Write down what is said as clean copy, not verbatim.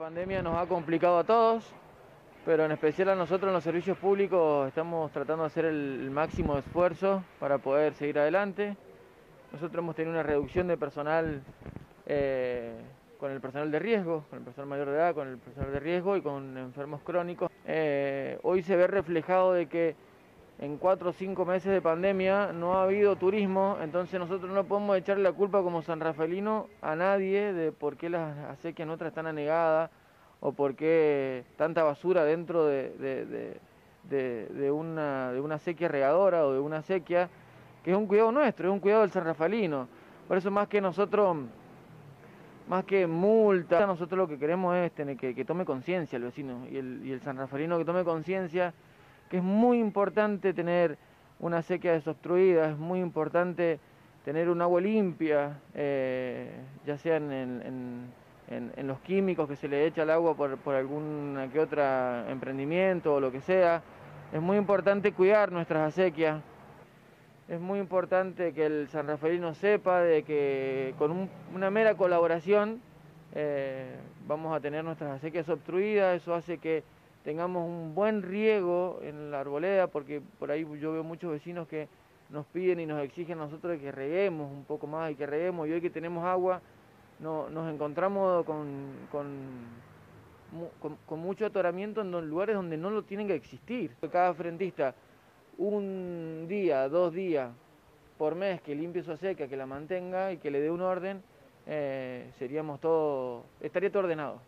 pandemia nos ha complicado a todos, pero en especial a nosotros en los servicios públicos estamos tratando de hacer el máximo esfuerzo para poder seguir adelante. Nosotros hemos tenido una reducción de personal con el personal de riesgo, con el personal mayor de edad, con el personal de riesgo y con enfermos crónicos. Hoy se ve reflejado de que en 4 o 5 meses de pandemia no ha habido turismo, entonces nosotros no podemos echarle la culpa como sanrafaelino a nadie de por qué las acequias nuestras están anegadas o por qué tanta basura dentro de una acequia regadora o de una acequia, que es un cuidado nuestro, es un cuidado del sanrafaelino. Por eso más que nosotros, más que multa, nosotros lo que queremos es tener que tome conciencia el vecino y el sanrafaelino que tome conciencia que es muy importante tener una acequia desobstruida, es muy importante tener un agua limpia, ya sea en los químicos que se le echa al agua por algún que otro emprendimiento o lo que sea. Es muy importante cuidar nuestras acequias. Es muy importante que el sanrafaelino sepa de que con una mera colaboración vamos a tener nuestras acequias obstruidas. Eso hace que tengamos un buen riego en la arboleda, porque por ahí yo veo muchos vecinos que nos piden y nos exigen a nosotros que reguemos un poco más y que reguemos, y hoy que tenemos agua nos encontramos con mucho atoramiento en los lugares donde no lo tienen que existir. Cada frentista un día, 2 días por mes que limpie su acequia, que la mantenga y que le dé un orden, estaría todo ordenado.